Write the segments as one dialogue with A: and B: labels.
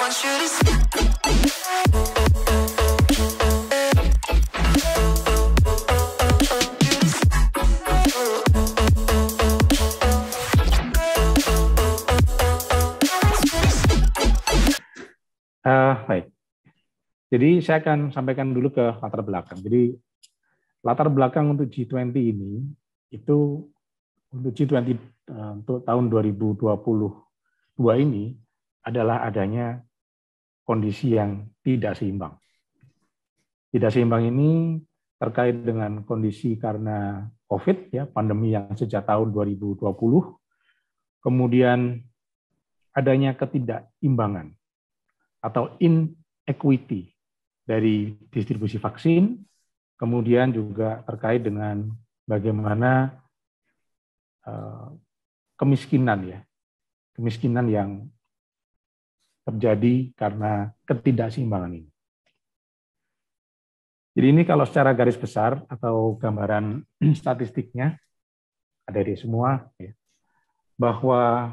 A: Baik. Jadi saya akan sampaikan dulu ke latar belakang. Jadi latar belakang untuk G20 ini itu untuk G20 untuk tahun 2022 ini adalah adanya kondisi yang tidak seimbang. Tidak seimbang ini terkait dengan kondisi karena COVID, ya, pandemi yang sejak tahun 2020, kemudian adanya ketidakimbangan atau inequity dari distribusi vaksin, kemudian juga terkait dengan bagaimana kemiskinan yang terjadi karena ketidakseimbangan ini. Jadi ini kalau secara garis besar atau gambaran statistiknya ada di semua, ya, bahwa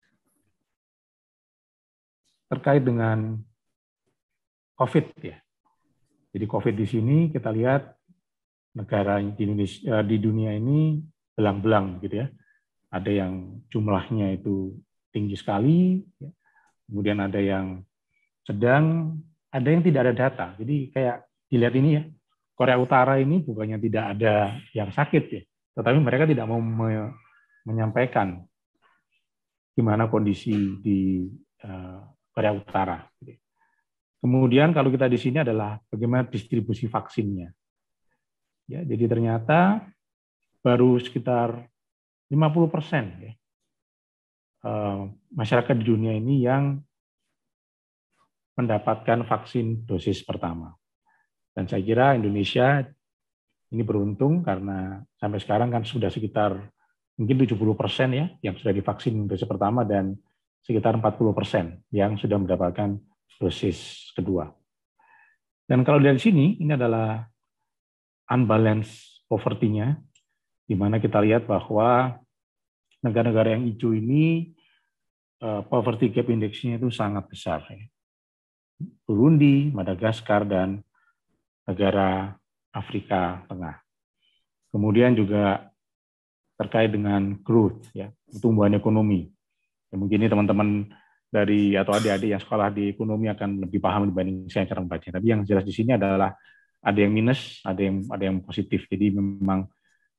A: terkait dengan COVID, ya. Jadi COVID di sini kita lihat negara di Indonesia, di dunia ini belang-belang, gitu ya. Ada yang jumlahnya itu tinggi sekali, ya. Kemudian ada yang sedang, ada yang tidak ada data. Jadi kayak dilihat ini ya, Korea Utara ini bukannya tidak ada yang sakit ya, tetapi mereka tidak mau menyampaikan gimana kondisi di Korea Utara. Kemudian kalau kita di sini adalah bagaimana distribusi vaksinnya. Ya, jadi ternyata baru sekitar 50% ya, masyarakat di dunia ini yang mendapatkan vaksin dosis pertama. Dan saya kira Indonesia ini beruntung karena sampai sekarang kan sudah sekitar mungkin 70% ya yang sudah divaksin dosis pertama dan sekitar 40% yang sudah mendapatkan dosis kedua. Dan kalau dari sini, ini adalah unbalanced poverty-nya, di mana kita lihat bahwa negara-negara yang hijau ini poverty gap index-nya itu sangat besar. Burundi, Madagaskar, dan negara Afrika Tengah. Kemudian juga terkait dengan growth, ya, pertumbuhan ekonomi. Ya, mungkin ini teman-teman dari atau adik-adik yang sekolah di ekonomi akan lebih paham dibanding saya cara membaca. Tapi yang jelas di sini adalah ada yang minus, ada yang positif. Jadi memang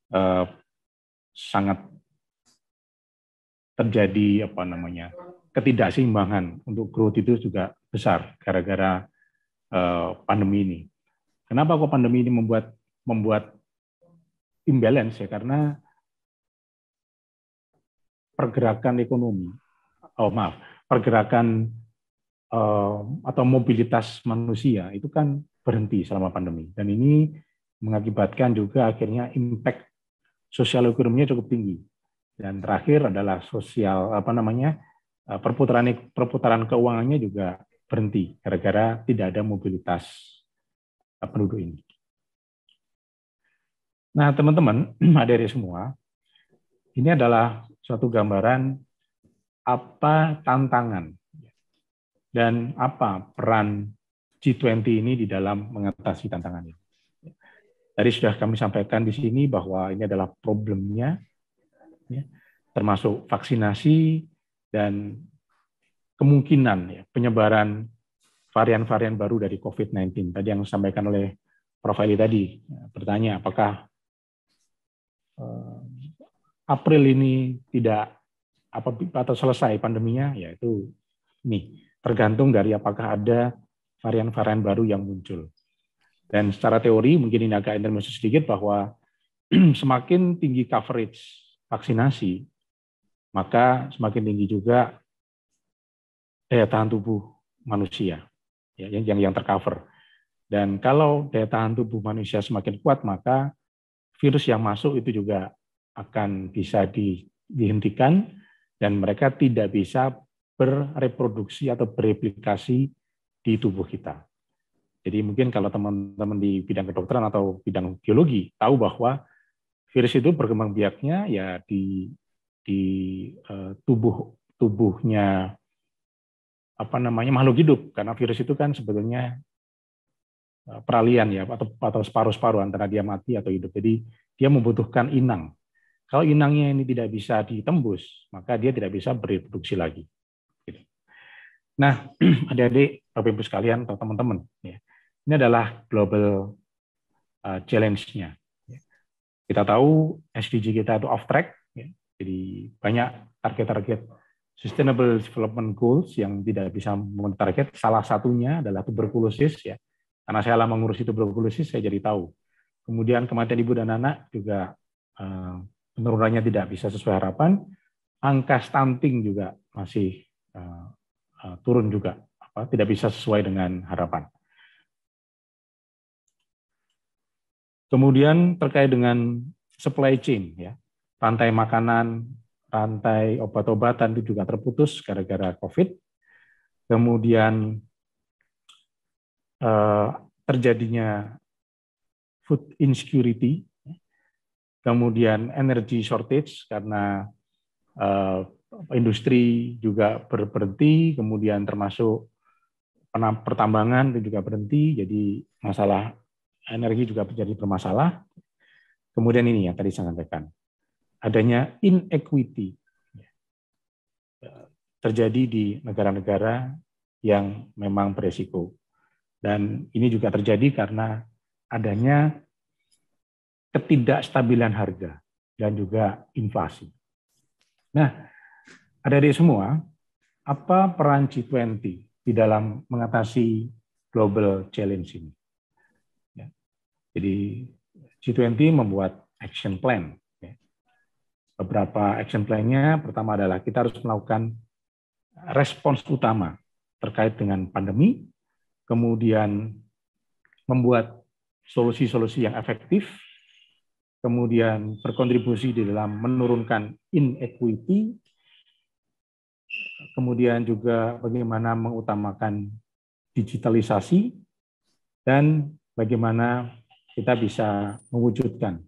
A: sangat terjadi ketidakseimbangan untuk growth itu juga besar gara-gara pandemi ini. Kenapa kok pandemi ini membuat imbalance ya? Karena pergerakan ekonomi, pergerakan atau mobilitas manusia itu kan berhenti selama pandemi, dan ini mengakibatkan juga akhirnya impact sosial ekonominya cukup tinggi. Dan terakhir adalah perputaran keuangannya juga berhenti gara-gara tidak ada mobilitas penduduk ini. Nah, teman-teman, adik-adik semua, ini adalah suatu gambaran apa tantangan dan apa peran G20 ini di dalam mengatasi tantangan ini. Tadi sudah kami sampaikan di sini bahwa ini adalah problemnya, ya, termasuk vaksinasi dan kemungkinan ya, penyebaran varian-varian baru dari COVID-19. Tadi yang disampaikan oleh Prof. Eli tadi, bertanya apakah April ini tidak atau selesai pandeminya, yaitu ini tergantung dari apakah ada varian-varian baru yang muncul. Dan secara teori, mungkin ini agak intermezzo sedikit, bahwa semakin tinggi coverage vaksinasi, maka semakin tinggi juga daya tahan tubuh manusia ya, yang tercover. Dan kalau daya tahan tubuh manusia semakin kuat, maka virus yang masuk itu juga akan bisa dihentikan, dan mereka tidak bisa bereproduksi atau bereplikasi di tubuh kita. Jadi mungkin kalau teman-teman di bidang kedokteran atau bidang biologi tahu bahwa virus itu berkembang biaknya ya di tubuhnya makhluk hidup, karena virus itu kan sebetulnya peralihan ya, atau separuh-separuh antara dia mati atau hidup. Jadi dia membutuhkan inang. Kalau inangnya ini tidak bisa ditembus, maka dia tidak bisa bereproduksi lagi. Nah, adik-adik, Bapak Ibu sekalian atau teman-teman, ya, ini adalah global challenge-nya. Kita tahu SDG kita itu off track, ya, jadi banyak target-target Sustainable Development Goals yang tidak bisa memenuhi target. Salah satunya adalah tuberkulosis, ya. Karena saya lama mengurusi tuberkulosis, saya jadi tahu. Kemudian kematian ibu dan anak juga penurunannya tidak bisa sesuai harapan. Angka stunting juga masih turun juga, tidak bisa sesuai dengan harapan. Kemudian terkait dengan supply chain, ya, rantai makanan, rantai obat-obatan itu juga terputus gara-gara COVID. Kemudian terjadinya food insecurity, kemudian energy shortage karena industri juga berhenti, kemudian termasuk pertambangan itu juga berhenti, jadi masalah energi juga menjadi bermasalah. Kemudian ini yang tadi saya sampaikan, adanya inequity terjadi di negara-negara yang memang beresiko. Dan ini juga terjadi karena adanya ketidakstabilan harga dan juga inflasi. Nah, adik-adik semua, apa peran G20 di dalam mengatasi global challenge ini? Ya. Jadi G20 membuat action plan. Ya. Beberapa action plan-nya, pertama adalah kita harus melakukan respons utama terkait dengan pandemi, kemudian membuat solusi-solusi yang efektif, kemudian berkontribusi di dalam menurunkan inequity, kemudian juga bagaimana mengutamakan digitalisasi, dan bagaimana kita bisa mewujudkan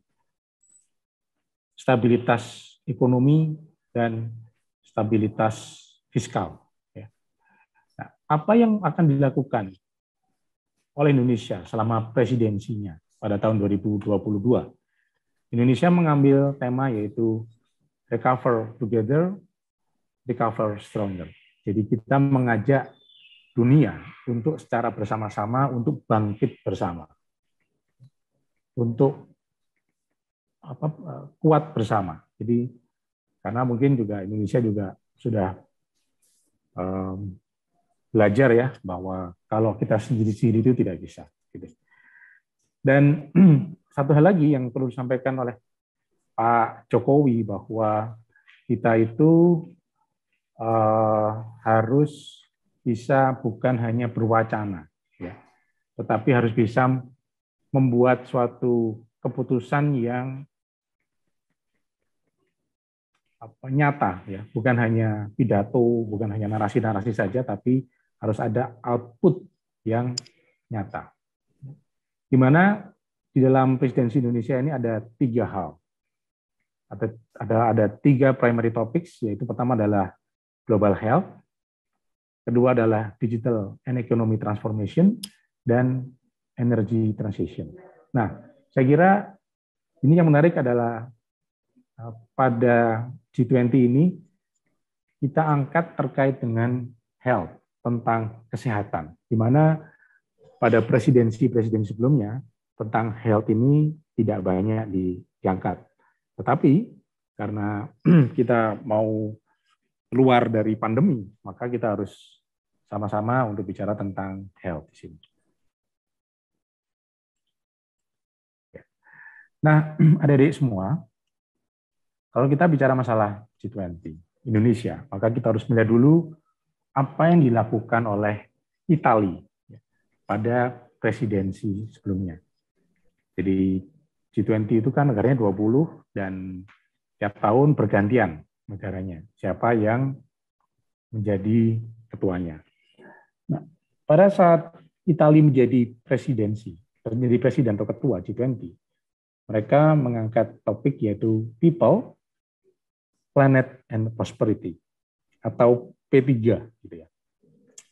A: stabilitas ekonomi dan stabilitas fiskal. Nah, apa yang akan dilakukan oleh Indonesia selama presidensinya pada tahun 2022? Indonesia mengambil tema yaitu Recover Together, Recover Stronger. Jadi kita mengajak dunia untuk secara bersama-sama untuk bangkit bersama, untuk kuat bersama. Jadi karena mungkin juga Indonesia juga sudah belajar ya bahwa kalau kita sendiri-sendiri itu tidak bisa. Gitu. Dan satu hal lagi yang perlu disampaikan oleh Pak Jokowi bahwa kita itu harus bisa bukan hanya berwacana, ya, tetapi harus bisa membuat suatu keputusan yang nyata, ya, bukan hanya pidato, bukan hanya narasi-narasi saja, tapi harus ada output yang nyata. Di mana di dalam presidensi Indonesia ini ada 3 hal, ada 3 primary topics, yaitu pertama adalah global health, kedua adalah digital and economy transformation, dan energy transition. Nah, saya kira ini yang menarik adalah pada G20 ini kita angkat terkait dengan health, tentang kesehatan, di mana pada presidensi sebelumnya tentang health ini tidak banyak diangkat. Tetapi karena kita mau keluar dari pandemi, maka kita harus sama-sama untuk bicara tentang health di sini. Nah, adik-adik semua, kalau kita bicara masalah G20 Indonesia, maka kita harus melihat dulu apa yang dilakukan oleh Italia pada presidensi sebelumnya. Jadi G20 itu kan negaranya 20 dan tiap tahun bergantian negaranya, siapa yang menjadi ketuanya. Nah, pada saat Italia menjadi presiden atau ketua G20, mereka mengangkat topik yaitu People, Planet, and Prosperity, atau P3, gitu ya.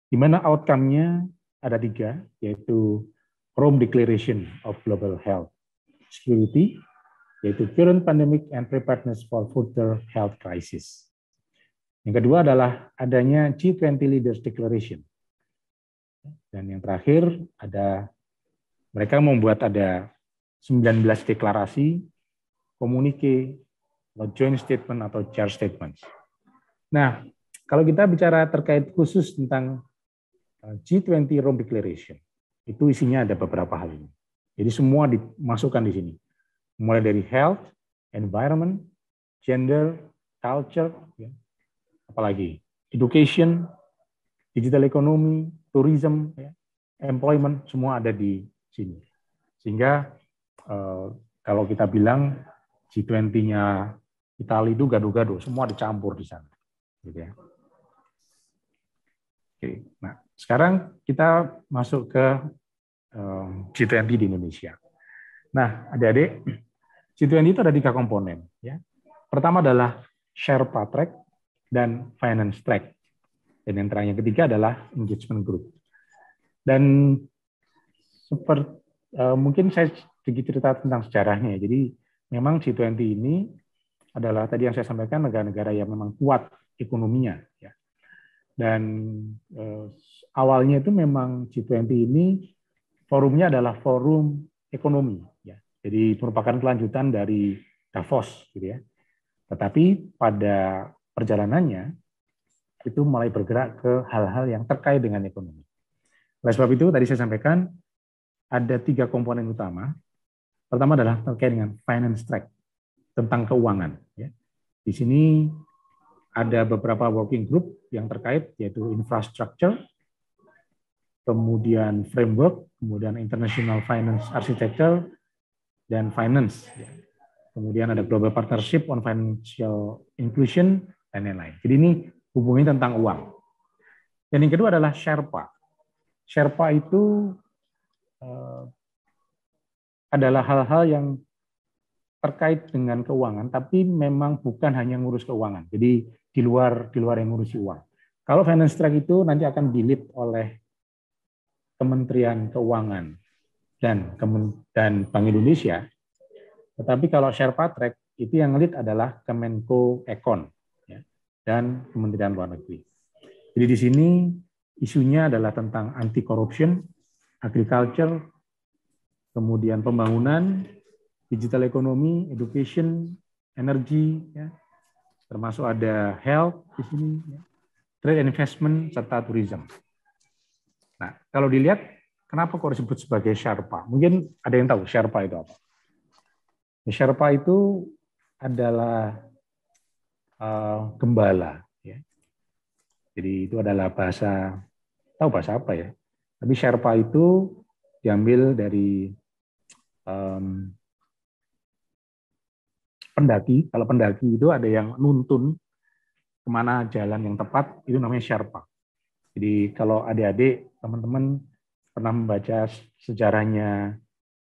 A: di mana outcome-nya ada 3, yaitu Rome Declaration of Global Health Security, yaitu current pandemic and preparedness for further health crisis. Yang kedua adalah adanya G20 Leaders Declaration. Dan yang terakhir ada mereka membuat ada 19 deklarasi, komunike, joint statement atau chair statement. Nah, kalau kita bicara terkait khusus tentang G20 Rome Declaration, itu isinya ada beberapa hal ini. Jadi semua dimasukkan di sini. Mulai dari health, environment, gender, culture, ya, apalagi education, digital economy, tourism, ya, employment, semua ada di sini. Sehingga kalau kita bilang G20-nya Italia itu gaduh-gaduh, semua dicampur di sana. Gitu ya. Oke, nah sekarang kita masuk ke G20 di Indonesia. Nah, adik-adik, G20 itu ada 3 komponen. Ya. Pertama adalah Sherpa Track dan Finance Track. Dan yang ketiga adalah Engagement Group. Dan seperti mungkin saya sedikit cerita tentang sejarahnya. Jadi memang G20 ini adalah tadi yang saya sampaikan negara-negara yang memang kuat ekonominya. Ya. Dan awalnya itu memang G20 ini forumnya adalah forum ekonomi, ya. Jadi merupakan kelanjutan dari Davos, gitu ya. Tetapi pada perjalanannya itu mulai bergerak ke hal-hal yang terkait dengan ekonomi. Oleh sebab itu tadi saya sampaikan ada 3 komponen utama. Pertama adalah terkait dengan finance track, tentang keuangan. Ya. Di sini ada beberapa working group yang terkait, yaitu infrastructure, kemudian framework, kemudian international finance architecture, dan finance. Kemudian ada global partnership on financial inclusion, dan lain-lain. Jadi ini hubungannya tentang uang. Dan yang kedua adalah Sherpa. Sherpa itu adalah hal-hal yang terkait dengan keuangan, tapi memang bukan hanya ngurus keuangan. Jadi di luar yang ngurusi uang. Kalau finance track itu nanti akan di-lead oleh Kementerian Keuangan dan Bank Indonesia. Tetapi kalau Sherpa Track itu yang lead adalah Kemenko Ekon, ya, dan Kementerian Luar Negeri. Jadi di sini isunya adalah tentang anti corruption, agriculture, kemudian pembangunan, digital economy, education, energy, ya, termasuk ada health di sini, ya, trade and investment serta tourism. Nah, kalau dilihat, kenapa kok disebut sebagai Sherpa? Mungkin ada yang tahu Sherpa itu apa? Sherpa itu adalah gembala. Ya. Jadi itu adalah bahasa, tahu bahasa apa ya? Tapi Sherpa itu diambil dari pendaki. Kalau pendaki itu ada yang nuntun kemana jalan yang tepat, itu namanya Sherpa. Jadi kalau adik-adik, teman-teman pernah membaca sejarahnya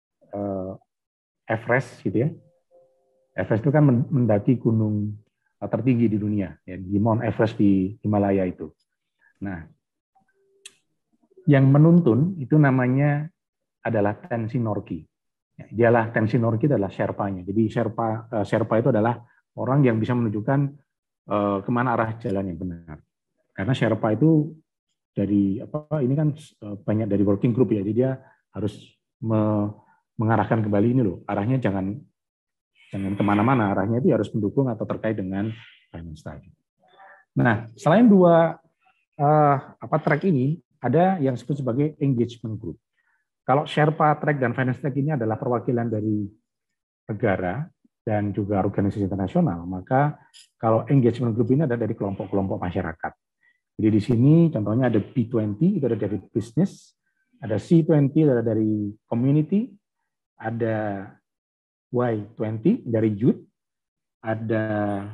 A: Everest, gitu ya. Everest itu kan mendaki gunung tertinggi di dunia, ya, di Mount Everest di Himalaya itu. Nah, yang menuntun itu namanya adalah Tenzin Norgay. Ya, dialah Tenzin Norgay adalah Sherpanya. Jadi Sherpa itu adalah orang yang bisa menunjukkan kemana arah jalan yang benar. Karena Sherpa itu dari ini kan banyak dari working group ya, jadi dia harus mengarahkan kembali ini loh, arahnya jangan kemana-mana, arahnya itu harus mendukung atau terkait dengan finance tadi. Nah, selain 2 track ini, ada yang disebut sebagai engagement group. Kalau Sherpa track dan finance track ini adalah perwakilan dari negara dan juga organisasi internasional, maka kalau engagement group ini ada dari kelompok-kelompok masyarakat. Jadi di sini contohnya ada B20, itu ada dari business, ada C20, itu ada dari community, ada Y20 dari youth, ada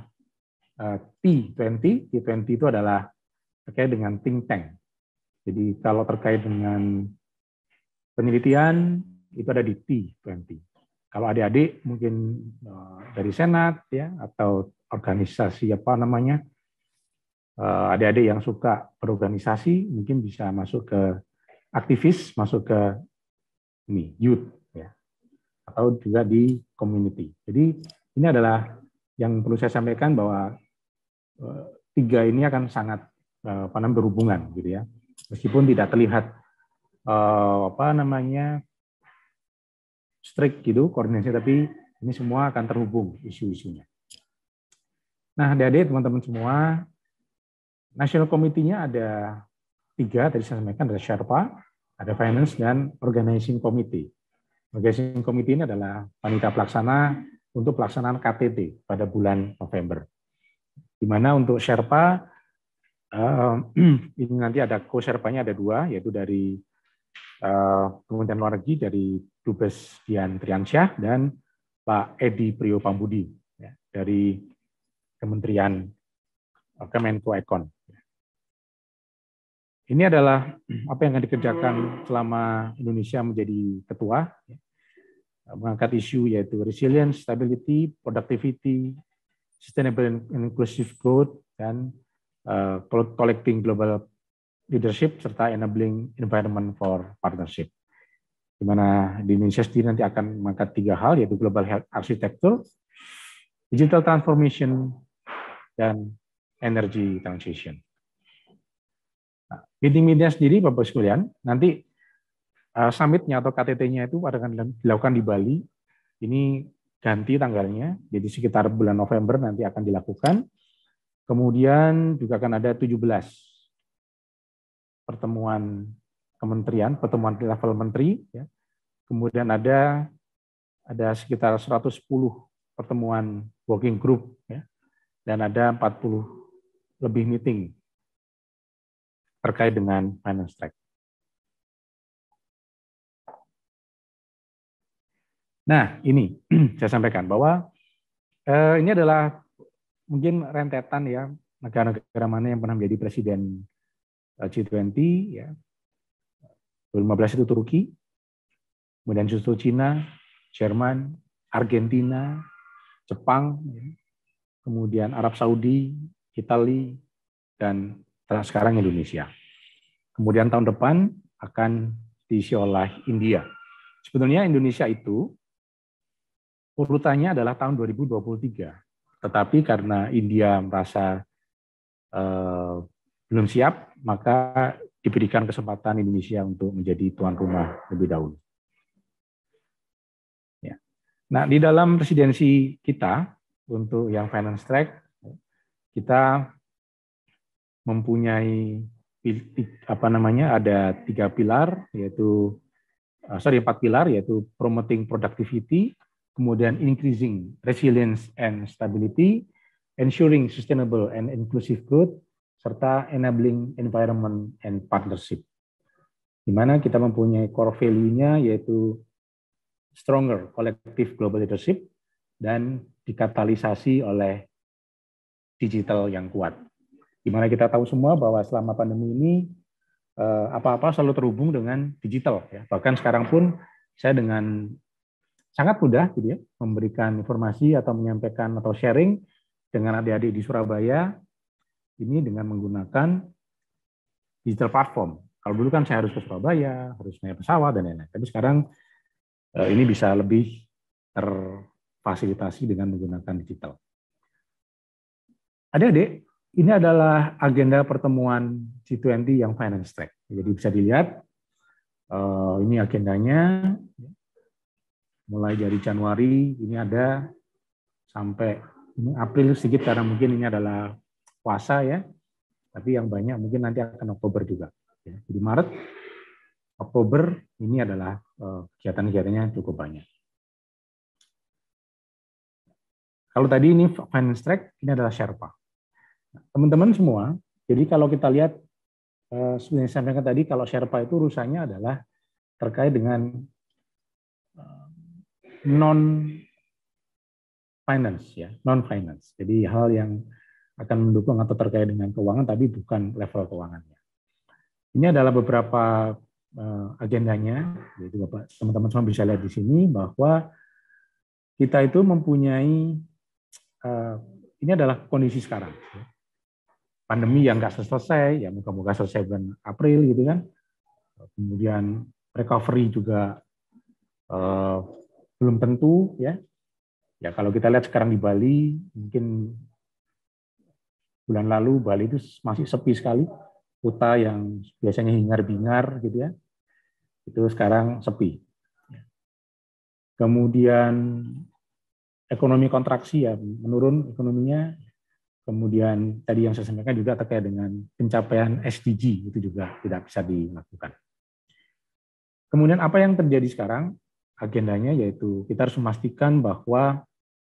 A: T20 itu adalah terkait dengan think tank. Jadi kalau terkait dengan penelitian, itu ada di T20. Kalau adik-adik mungkin dari Senat, ya, atau organisasi apa namanya, adik-adik yang suka berorganisasi mungkin bisa masuk ke aktivis, masuk ke ini youth ya, atau juga di community. Jadi ini adalah yang perlu saya sampaikan bahwa tiga ini akan sangat berhubungan gitu ya, meskipun tidak terlihat strict gitu koordinasi, tapi ini semua akan terhubung isu-isunya. Nah, adik-adik teman-teman semua, National Committee-nya ada 3, tadi saya sampaikan, ada Sherpa, ada Finance, dan Organizing Committee. Organizing Committee ini adalah panitia pelaksana untuk pelaksanaan KTT pada bulan November. Di mana untuk Sherpa, ini nanti ada co-Sherpanya ada 2, yaitu dari Kementerian Luar Negeri, dari Dubes Dian Triansyah, dan Pak Edi Priyo Pambudi, ya, dari Kementerian Kemenko Ekon. Ini adalah apa yang akan dikerjakan selama Indonesia menjadi ketua, mengangkat isu yaitu resilience, stability, productivity, sustainable and inclusive growth, dan collecting global leadership, serta enabling environment for partnership. Di mana di Indonesia sendiri nanti akan mengangkat 3 hal, yaitu global health architecture, digital transformation, dan energy transition. Nah, meeting-meetingnya sendiri, Bapak sekalian, nanti summit-nya atau KTT-nya itu akan dilakukan di Bali. Ini ganti tanggalnya, jadi sekitar bulan November nanti akan dilakukan. Kemudian juga akan ada 17 pertemuan kementerian, pertemuan level menteri. Ya. Kemudian ada sekitar 110 pertemuan working group, ya, dan ada 40 lebih meeting terkait dengan finance track. Nah, ini saya sampaikan bahwa ini adalah mungkin rentetan ya, negara-negara mana yang pernah menjadi presiden G20 ya. 2015 itu Turki, kemudian justru Cina, Jerman, Argentina, Jepang, ya, kemudian Arab Saudi, Italia, dan sekarang Indonesia. Kemudian tahun depan akan diisi oleh India. Sebetulnya Indonesia itu urutannya adalah tahun 2023. Tetapi karena India merasa belum siap, maka diberikan kesempatan Indonesia untuk menjadi tuan rumah lebih dahulu. Ya. Nah, di dalam presidensi kita untuk yang finance track, kita mempunyai ada 4 pilar, yaitu promoting productivity, kemudian increasing resilience and stability, ensuring sustainable and inclusive growth, serta enabling environment and partnership. Di mana kita mempunyai core value-nya yaitu stronger collective global leadership dan dikatalisasi oleh digital yang kuat. Di mana kita tahu semua bahwa selama pandemi ini apa-apa selalu terhubung dengan digital. Ya. Bahkan sekarang pun saya dengan sangat mudah gitu ya, memberikan informasi atau menyampaikan atau sharing dengan adik-adik di Surabaya ini dengan menggunakan digital platform. Kalau dulu kan saya harus ke Surabaya, harus naik pesawat dan lain-lain. Tapi sekarang ini bisa lebih terfasilitasi dengan menggunakan digital. Adik-adik, ini adalah agenda pertemuan G20 yang finance track. Jadi bisa dilihat, ini agendanya, mulai dari Januari, ini ada sampai ini April sedikit karena mungkin ini adalah puasa ya, tapi yang banyak mungkin nanti akan Oktober juga. Jadi Maret, Oktober ini adalah kegiatan-kegiatannya cukup banyak. Kalau tadi ini finance track, ini adalah Sherpa. Teman-teman semua, jadi kalau kita lihat, sebenarnya saya sampaikan tadi, kalau Sherpa itu urusannya adalah terkait dengan non-finance, ya, non-finance. Jadi hal yang akan mendukung atau terkait dengan keuangan, tapi bukan level keuangannya. Ini adalah beberapa agendanya, jadi Bapak teman-teman semua bisa lihat di sini bahwa kita itu mempunyai, ini adalah kondisi sekarang. pandemi yang nggak selesai, ya moga-moga selesai bulan April gitu kan. Kemudian recovery juga belum tentu ya. Ya kalau kita lihat sekarang di Bali, mungkin bulan lalu Bali itu masih sepi sekali. Kuta yang biasanya hingar-bingar gitu ya, itu sekarang sepi. Kemudian ekonomi kontraksi ya, menurun ekonominya. Kemudian tadi yang saya sampaikan juga terkait dengan pencapaian SDG itu juga tidak bisa dilakukan. Kemudian apa yang terjadi sekarang, agendanya yaitu kita harus memastikan bahwa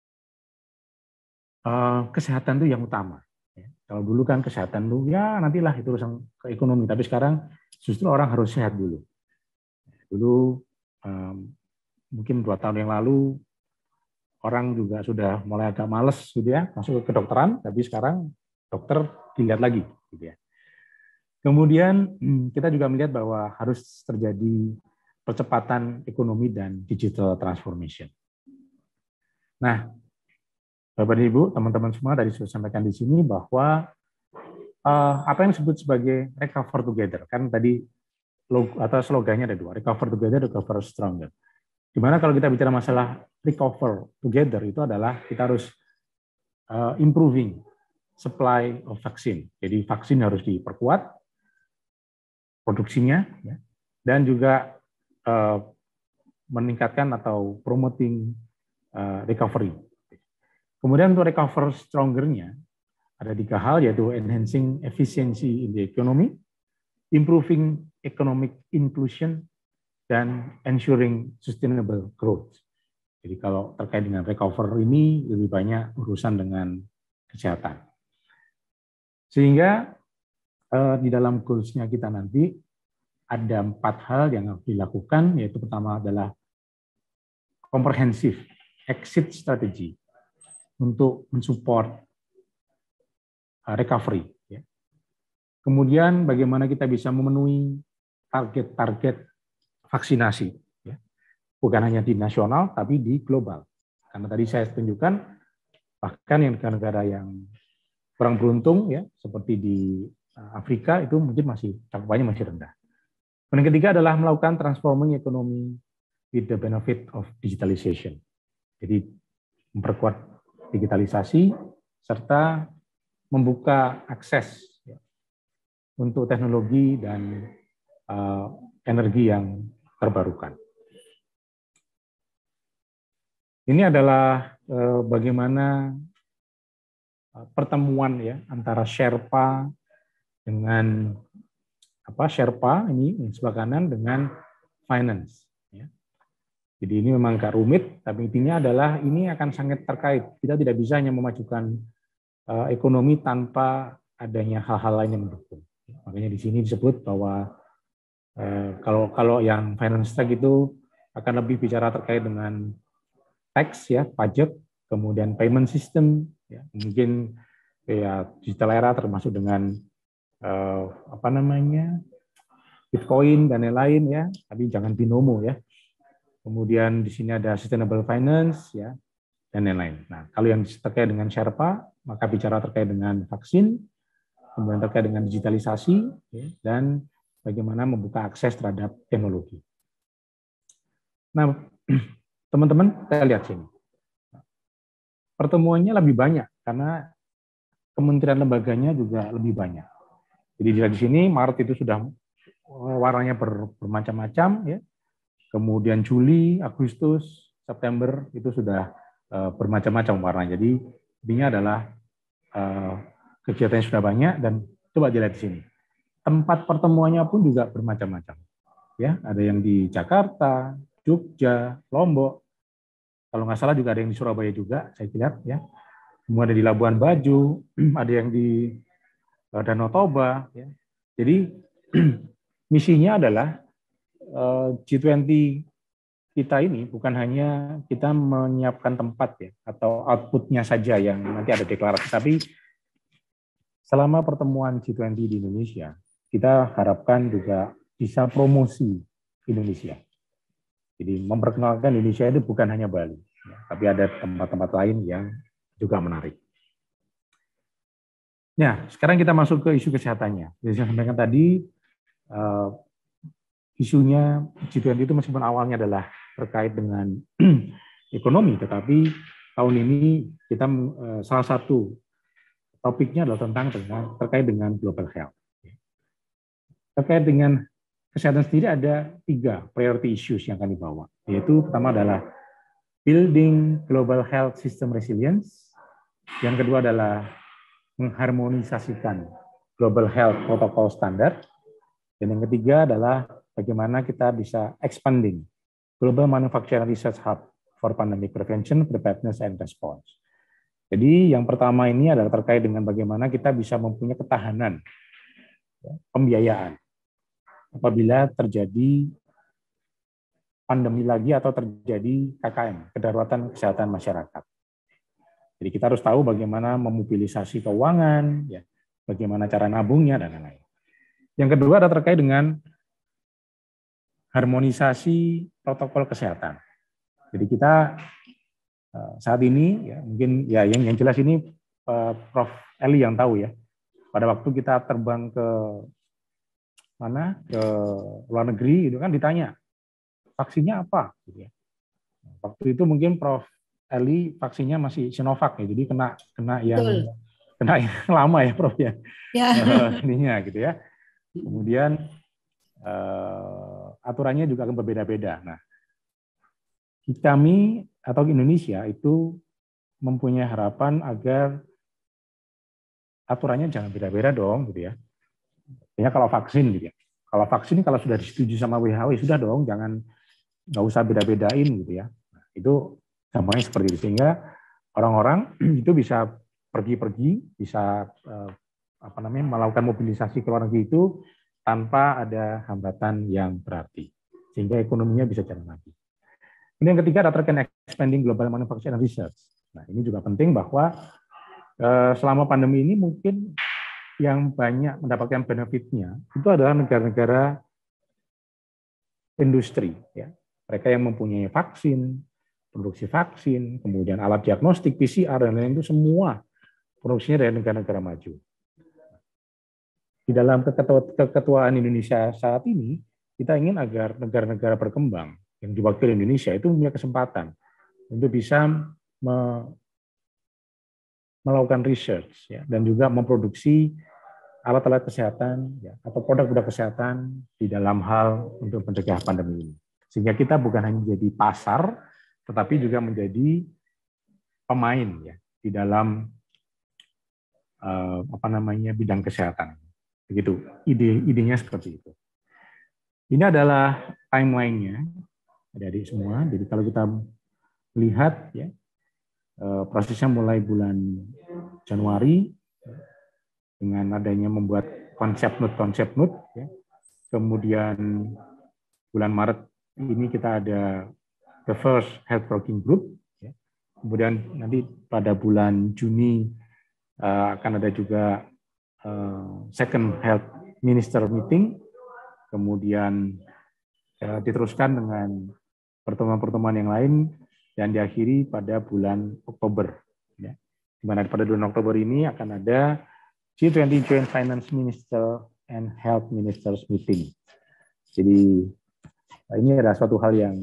A: kesehatan itu yang utama. Kalau dulu kan kesehatan itu ya nantilah itu urusan ke ekonomi, tapi sekarang justru orang harus sehat dulu. Dulu mungkin 2 tahun yang lalu orang juga sudah mulai agak males gitu ya masuk ke kedokteran, tapi sekarang dokter dilihat lagi gitu ya. Kemudian kita juga melihat bahwa harus terjadi percepatan ekonomi dan digital transformation. Nah, Bapak dan Ibu, teman-teman semua tadi sudah sampaikan di sini bahwa apa yang disebut sebagai recover together, kan tadi atau slogannya ada 2, recover together, recover stronger. Dimana kalau kita bicara masalah recover together itu adalah kita harus improving supply of vaksin. Jadi vaksin harus diperkuat produksinya ya, dan juga meningkatkan atau promoting recovery. Kemudian untuk recover stronger-nya ada 3 hal, yaitu enhancing efficiency in the economy, improving economic inclusion, dan ensuring sustainable growth. Jadi kalau terkait dengan recover ini lebih banyak urusan dengan kesehatan. Sehingga di dalam goals-nya kita nanti ada 4 hal yang harus dilakukan, yaitu pertama adalah comprehensive exit strategy untuk mensupport recovery. Kemudian bagaimana kita bisa memenuhi target-target vaksinasi, bukan hanya di nasional, tapi di global. Karena tadi saya tunjukkan, bahkan yang negara-negara yang kurang beruntung, ya, seperti di Afrika, itu mungkin cakupannya masih rendah. Dan yang ketiga adalah melakukan transforming ekonomi with the benefit of digitalization. Jadi memperkuat digitalisasi, serta membuka akses untuk teknologi dan energi yang terbarukan. Ini adalah bagaimana pertemuan ya antara Sherpa dengan Sherpa ini yang sebelah kanan dengan finance. Ya. Jadi ini memang agak rumit, tapi intinya adalah ini akan sangat terkait. Kita tidak bisa hanya memajukan ekonomi tanpa adanya hal-hal lain yang mendukung. Makanya di sini disebut bahwa kalau yang finance tech itu akan lebih bicara terkait dengan tax ya, pajak, kemudian payment system, ya, mungkin ya digital era termasuk dengan Bitcoin dan lain-lain ya, tapi jangan binomo ya. Kemudian di sini ada sustainable finance ya dan lain-lain. Nah, kalau yang terkait dengan Sherpa, maka bicara terkait dengan vaksin, kemudian terkait dengan digitalisasi ya, dan bagaimana membuka akses terhadap teknologi. Nah, teman-teman, kita lihat sini. Pertemuannya lebih banyak karena kementerian lembaganya juga lebih banyak. Jadi di sini Maret itu sudah warnanya bermacam-macam ya. Kemudian Juli, Agustus, September itu sudah bermacam-macam warna. Jadi intinya adalah kegiatannya sudah banyak dan coba dilihat di sini. Tempat pertemuannya pun juga bermacam-macam. Ya, ada yang di Jakarta, Jogja, Lombok. Kalau nggak salah juga ada yang di Surabaya juga, saya lihat ya. Kemudian ada di Labuan Bajo, ada yang di Danau Toba. Ya. Jadi misinya adalah G20 kita ini bukan hanya kita menyiapkan tempat ya atau outputnya saja yang nanti ada deklarasi, tapi selama pertemuan G20 di Indonesia, kita harapkan juga bisa promosi Indonesia. Jadi memperkenalkan Indonesia itu bukan hanya Bali, ya, tapi ada tempat-tempat lain yang juga menarik. Ya, sekarang kita masuk ke isu kesehatannya. Jadi saya sampaikan tadi, isunya G20 itu meskipun awalnya adalah terkait dengan ekonomi, tetapi tahun ini kita salah satu topiknya adalah terkait dengan global health. Terkait dengan kesehatan sendiri ada 3 priority issues yang akan dibawa, yaitu pertama adalah building global health system resilience, yang kedua adalah mengharmonisasikan global health protocol standar, dan yang ketiga adalah bagaimana kita bisa expanding global manufacturing research hub for pandemic prevention, preparedness, and response. Jadi yang pertama ini adalah terkait dengan bagaimana kita bisa mempunyai ketahanan pembiayaan apabila terjadi pandemi lagi atau terjadi KKM, kedaruratan kesehatan masyarakat. Jadi kita harus tahu bagaimana memobilisasi keuangan, ya, bagaimana cara nabungnya, dan lain-lain. Yang kedua adalah terkait dengan harmonisasi protokol kesehatan. Jadi kita saat ini, ya, mungkin ya yang jelas ini Prof. Eli yang tahu ya. Pada waktu kita terbang ke mana, ke luar negeri, itu kan ditanya vaksinnya apa, gitu ya. Waktu itu mungkin Prof. Eli vaksinnya masih Sinovac ya, jadi kena yang lama ya Prof ya.
B: Ya.
A: Ininya gitu ya. Kemudian aturannya juga akan berbeda-beda. Nah, kami atau Indonesia itu mempunyai harapan agar aturannya jangan beda-beda dong, gitu ya. Ya kalau vaksin, gitu ya. Kalau vaksin kalau sudah disetujui sama WHO ya sudah dong, nggak usah beda-bedain, gitu ya. Nah, itu gampangnya seperti itu, sehingga orang-orang itu bisa pergi-pergi, bisa melakukan mobilisasi ke luar negeri itu tanpa ada hambatan yang berarti, sehingga ekonominya bisa jalan lagi. Ini yang ketiga adalah terkait expanding global manufacturing research. Nah, ini juga penting bahwa selama pandemi ini mungkin yang banyak mendapatkan benefitnya itu adalah negara-negara industri, ya. Mereka yang mempunyai vaksin, produksi vaksin, kemudian alat diagnostik, PCR, dan lain-lain itu semua produksinya dari negara-negara maju. Di dalam keketuaan Indonesia saat ini, kita ingin agar negara-negara berkembang yang diwakili Indonesia itu punya kesempatan untuk bisa melakukan research, ya, dan juga memproduksi alat-alat kesehatan, ya, atau produk-produk kesehatan di dalam hal untuk mencegah pandemi ini. Sehingga kita bukan hanya menjadi pasar, tetapi juga menjadi pemain, ya, di dalam bidang kesehatan. Begitu, idenya seperti itu. Ini adalah timeline-nya, adik-adik semua. Jadi kalau kita lihat, ya, prosesnya mulai bulan Januari dengan adanya membuat konsep note, ya. Kemudian bulan Maret ini kita ada the first health working group, ya. Kemudian nanti pada bulan Juni akan ada juga second health minister meeting, kemudian diteruskan dengan pertemuan-pertemuan yang lain dan diakhiri pada bulan Oktober, ya. Di mana pada bulan Oktober ini akan ada G20 Joint Finance Minister and Health Ministers Meeting. Jadi ini adalah suatu hal yang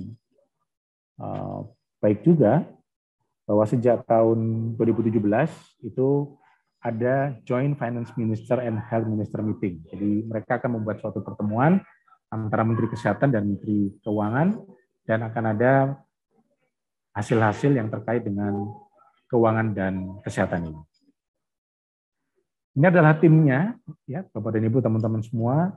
A: baik juga bahwa sejak tahun 2017 itu ada Joint Finance Minister and Health Minister Meeting. Jadi mereka akan membuat suatu pertemuan antara Menteri Kesehatan dan Menteri Keuangan, dan akan ada hasil-hasil yang terkait dengan keuangan dan kesehatan ini. Ini adalah timnya, ya, Bapak dan Ibu, teman-teman semua.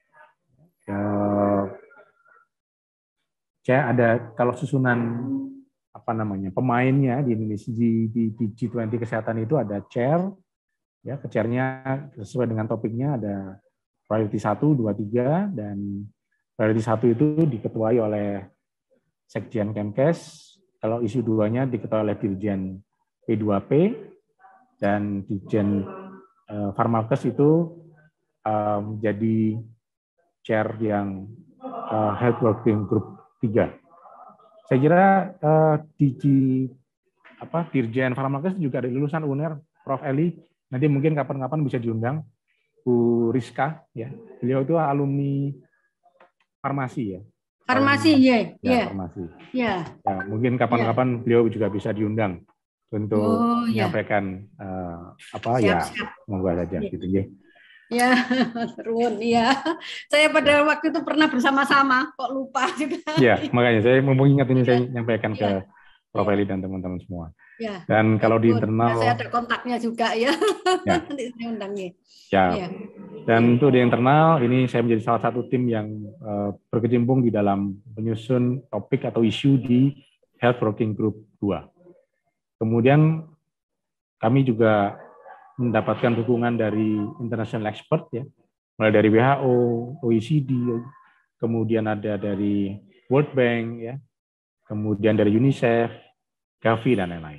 A: Saya ada kalau susunan pemainnya di Indonesia di G20 kesehatan itu ada chair, ya, chairnya sesuai dengan topiknya ada priority 1, 2, 3, dan priority 1 itu diketuai oleh Sekjen Kemkes, kalau isu 2-nya diketuai oleh Dirjen P2P, dan Dirjen Farmakes itu menjadi chair yang Health Working Group 3. Saya kira Dirjen Farmakes juga dari lulusan UNER, Prof. Eli, Nanti mungkin kapan-kapan bisa diundang Bu Rizka, ya. Beliau itu alumni farmasi ya.
B: Farmasi, ya,
A: Ya,
B: ya,
A: farmasi.
B: ya.
A: Ya, mungkin
B: Ya.
A: kapan-kapan beliau juga bisa diundang untuk
B: Oh, ya.
A: menyampaikan apa
B: Siap,
A: ya,
B: siap.
A: monggo saja
B: Ya.
A: gitu ya.
B: Ya, Ruun, ya. Saya pada waktu itu pernah bersama-sama, kok lupa juga.
A: Ya, makanya saya mumpung ingat ini saya
B: Ya,
A: nyampaikan
B: ya,
A: ke Prof.
B: ya.
A: Eli dan teman-teman semua.
B: Ya,
A: Dan kalau di
B: Ruun. Ya, saya
A: internal,
B: ada kontaknya juga ya.
A: ya,
B: Nanti saya undangnya.
A: ya.
B: Ya,
A: Dan
B: ya.
A: untuk di internal, ini saya menjadi salah satu tim yang berkecimpung di dalam menyusun topik atau isu di Health Working Group 2. Kemudian kami juga mendapatkan dukungan dari international expert ya, mulai dari WHO, OECD, kemudian ada dari World Bank ya, kemudian dari UNICEF, Gavi dan lain-lain.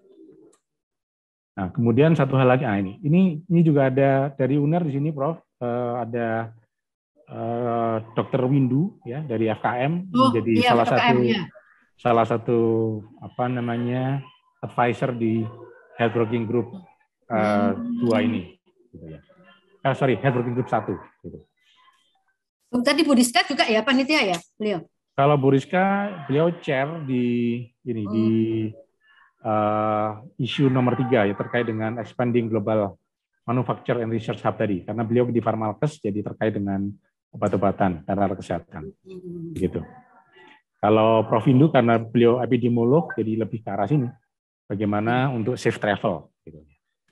A: Nah, kemudian satu hal lagi, ini juga ada dari UNER di sini, Prof. Ada Dr. Windu ya dari FKM menjadi
B: iya, FKM, ya.
A: salah satu apa namanya advisor di Health Working Group 2 ini. Gitu ya. Health Working Group 1. Gitu.
B: Tadi Bu Rizka juga ya panitia ya beliau.
A: Kalau Bu Rizka, beliau chair di ini di isu nomor 3 ya terkait dengan expanding global manufacture and research hub tadi. Karena beliau di Pharmalkes jadi terkait dengan obat-obatan dan alat kesehatan. Gitu. Kalau Prof. Windu karena beliau epidemiolog jadi lebih ke arah sini. Bagaimana untuk safe travel. Gitu.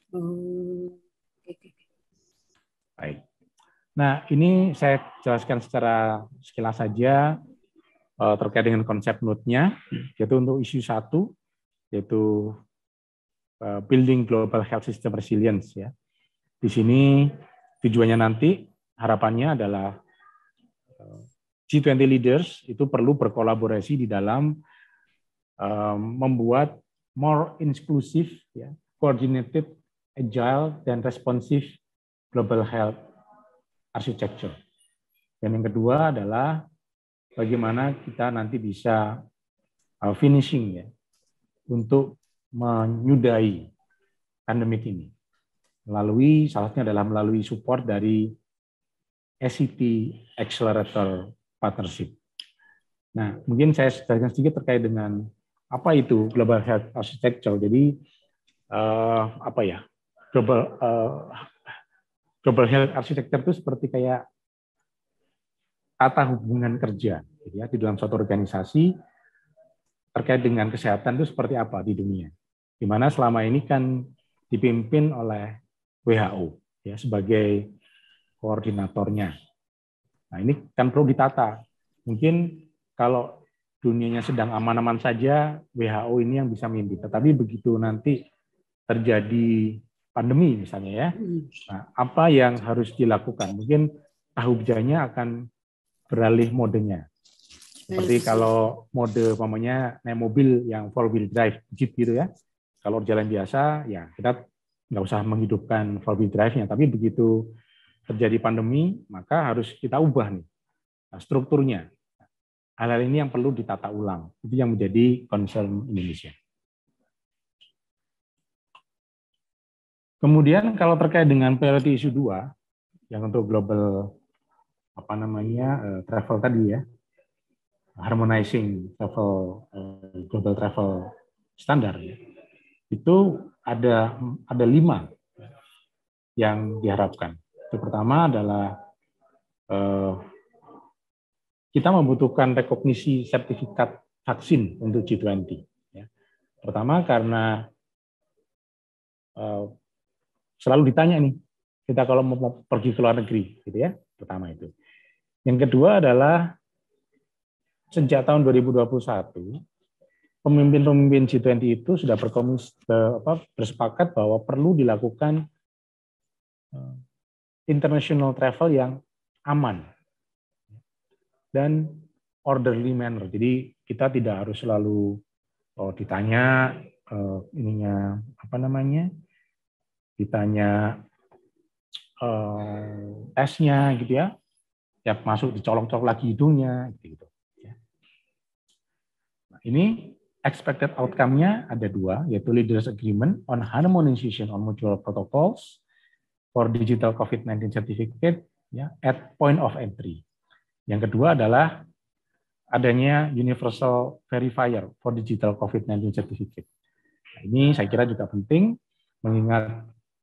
A: Baik. Nah, ini saya jelaskan secara sekilas saja terkait dengan konsep note-nya, yaitu untuk isu 1, yaitu building global health system resilience. Ya. Di sini tujuannya nanti, harapannya adalah G20 leaders itu perlu berkolaborasi di dalam membuat more inclusive, ya, coordinated, agile, dan responsive global health architecture. Dan yang kedua adalah bagaimana kita nanti bisa finishing ya untuk menyudahi pandemik ini. Salah satunya adalah melalui support dari SCT Accelerator Partnership. Nah, mungkin saya jelaskan sedikit terkait dengan apa itu Global Health Architecture. Jadi apa ya? Global Health Architecture itu seperti kayak tata hubungan kerja gitu ya, di dalam suatu organisasi terkait dengan kesehatan itu seperti apa di dunia. Di mana selama ini kan dipimpin oleh WHO ya sebagai koordinatornya. Nah, ini kan perlu ditata. Mungkin kalau dunianya sedang aman-aman saja, WHO ini yang bisa memimpin. Tetapi begitu nanti terjadi pandemi misalnya ya, nah, apa yang harus dilakukan? Mungkin tahu bijanya akan beralih modenya. Seperti kalau mode umpamanya naik mobil yang 4-wheel drive, Jeep gitu ya. Kalau jalan biasa, ya kita nggak usah menghidupkan 4-wheel drive-nya. Tapi begitu terjadi pandemi, maka harus kita ubah nih strukturnya. Hal-hal ini yang perlu ditata ulang. Itu yang menjadi concern Indonesia. Kemudian kalau terkait dengan priority issue 2, yang untuk global travel tadi ya, harmonizing global travel standar ya, itu ada 5 yang diharapkan. Itu pertama adalah kita membutuhkan rekognisi sertifikat vaksin untuk G20. Ya. Pertama karena selalu ditanya nih, kita kalau mau pergi ke luar negeri, gitu ya. Pertama itu. Yang kedua adalah sejak tahun 2021, pemimpin-pemimpin G20 itu sudah bersepakat bahwa perlu dilakukan international travel yang aman dan orderly manner. Jadi kita tidak harus selalu ditanya ditanya tesnya gitu ya, tiap masuk dicolok-colok lagi hidungnya gitu. Nah, ini expected outcome-nya ada dua, yaitu Leaders Agreement on Harmonization on Mutual Protocols for Digital COVID-19 Certificate ya, at point of entry. Yang kedua adalah adanya Universal Verifier for Digital COVID-19 Certificate. Nah, ini saya kira juga penting mengingat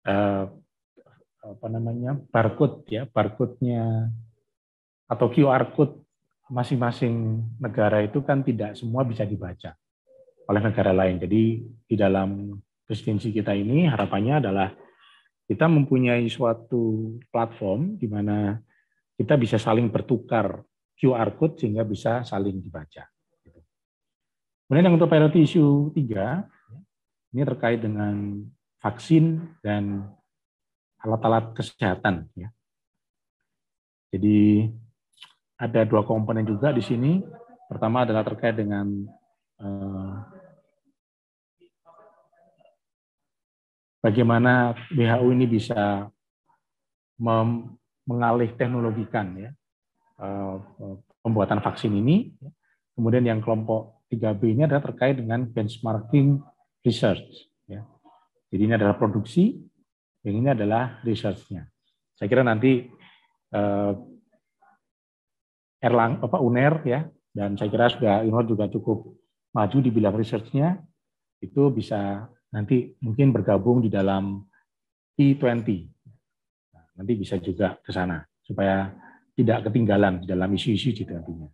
A: barcode ya, barcode-nya atau QR code masing-masing negara itu kan tidak semua bisa dibaca oleh negara lain. Jadi di dalam presidensi kita ini harapannya adalah kita mempunyai suatu platform di mana kita bisa saling bertukar QR code sehingga bisa saling dibaca. Kemudian yang untuk priority issue 3, ini terkait dengan vaksin dan alat-alat kesehatan. Ya. Jadi ada dua komponen juga di sini. Pertama adalah terkait dengan bagaimana WHO ini bisa mengalih teknologikan ya, pembuatan vaksin ini. Kemudian yang kelompok 3B ini adalah terkait dengan benchmarking research. Ya. Jadi ini adalah produksi, yang ini adalah research-nya. Saya kira nanti UNER ya, dan saya kira UNER juga cukup maju di bidang research-nya, itu bisa nanti mungkin bergabung di dalam T20. Nah, nanti bisa juga ke sana, supaya tidak ketinggalan di dalam isu-isu G20-nya.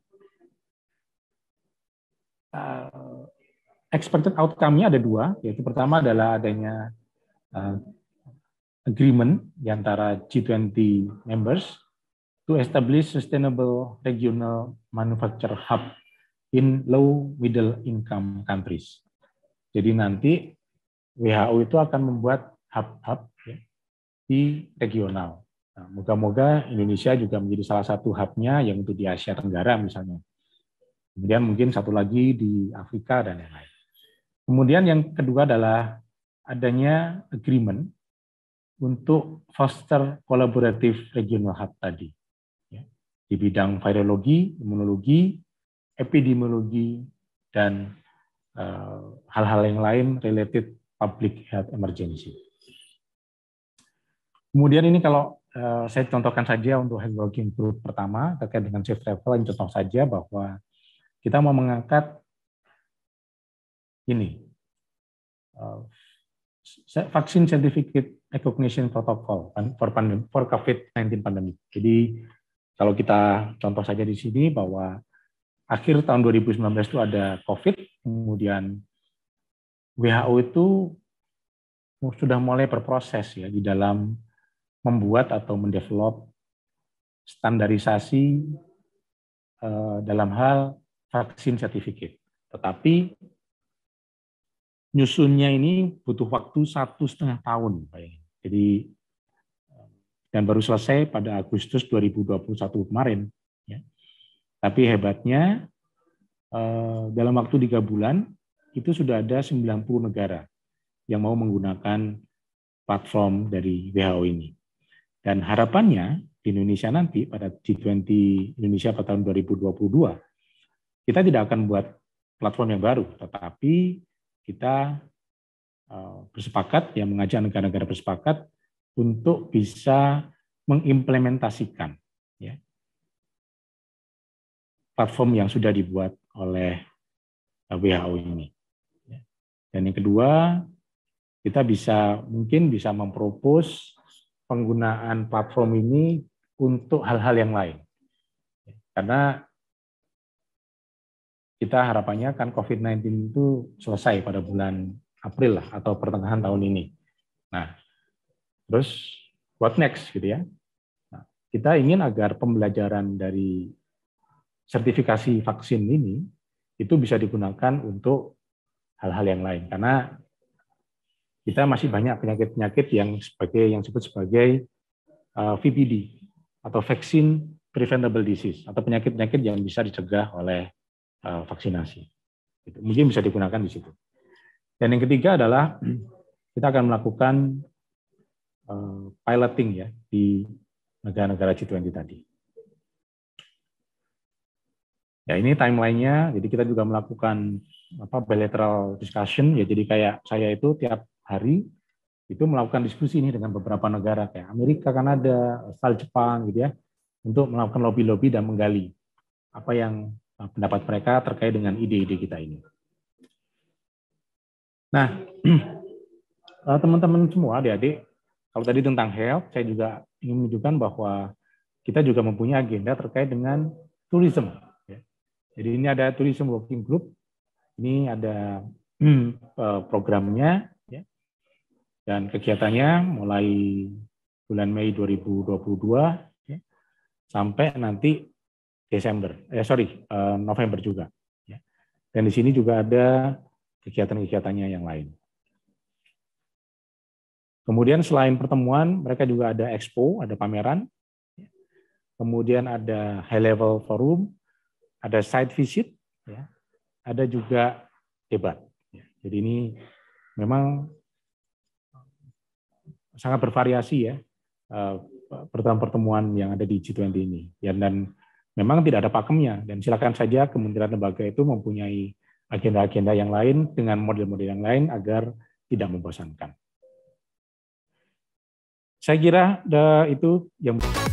A: Expected outcome-nya ada dua, yaitu pertama adalah adanya agreement di antara G20 members to establish sustainable regional manufacture hub in low middle income countries. Jadi nanti WHO itu akan membuat hub-hub ya, di regional. Nah, moga-moga Indonesia juga menjadi salah satu hub-nya yang untuk di Asia Tenggara misalnya. Kemudian mungkin satu lagi di Afrika dan yang lain. Kemudian yang kedua adalah adanya agreement untuk foster collaborative regional hub tadi. Ya, di bidang virologi, imunologi, epidemiologi, dan hal-hal yang lain related public health emergency. Kemudian ini kalau saya contohkan saja untuk health working group pertama terkait dengan safe travel, ini contoh saja bahwa kita mau mengangkat ini vaksin certificate recognition protocol for COVID-19 pandemic. Jadi kalau kita contoh saja di sini bahwa akhir tahun 2019 itu ada COVID, kemudian WHO itu sudah mulai berproses ya di dalam membuat atau mendevelop standarisasi dalam hal vaksin sertifikat. Tetapi nyusunnya ini butuh waktu 1,5 tahun. Jadi dan baru selesai pada Agustus 2021 kemarin. Ya. Tapi hebatnya dalam waktu 3 bulan itu sudah ada 90 negara yang mau menggunakan platform dari WHO ini. Dan harapannya di Indonesia nanti pada G20 Indonesia pada tahun 2022, kita tidak akan buat platform yang baru, tetapi kita bersepakat, yang mengajak negara-negara bersepakat untuk bisa mengimplementasikan ya, platform yang sudah dibuat oleh WHO ini. Dan yang kedua, kita mungkin bisa mempropos penggunaan platform ini untuk hal-hal yang lain. Karena kita harapannya kan COVID-19 itu selesai pada bulan April lah, atau pertengahan tahun ini. Nah, terus what next gitu ya. Nah, kita ingin agar pembelajaran dari sertifikasi vaksin ini itu bisa digunakan untuk hal-hal yang lain. Karena kita masih banyak penyakit-penyakit yang disebut sebagai VPD atau Vaccine Preventable Disease atau penyakit-penyakit yang bisa dicegah oleh vaksinasi. Mungkin bisa digunakan di situ. Dan yang ketiga adalah kita akan melakukan piloting ya di negara-negara G20 tadi. Ya ini timelinenya. Jadi kita juga melakukan bilateral discussion. Ya jadi kayak saya itu tiap hari itu melakukan diskusi ini dengan beberapa negara kayak Amerika, Kanada, Australia, Jepang gitu ya, untuk melakukan lobby-lobby dan menggali apa yang pendapat mereka terkait dengan ide-ide kita ini. Nah, teman-teman semua, adik-adik, kalau tadi tentang health, saya juga ingin menunjukkan bahwa kita juga mempunyai agenda terkait dengan tourism. Jadi ini ada tourism working group, ini ada programnya, dan kegiatannya mulai bulan Mei 2022 sampai nanti November juga. Dan di sini juga ada kegiatan-kegiatannya yang lain. Kemudian selain pertemuan, mereka juga ada expo, ada pameran. Kemudian ada high level forum, ada site visit, ada juga debat. Jadi ini memang sangat bervariasi ya pertemuan yang ada di G20 ini. Dan memang tidak ada pakemnya, dan silakan saja kementerian lembaga itu mempunyai agenda-agenda yang lain dengan model-model yang lain agar tidak membosankan. Saya kira itu yang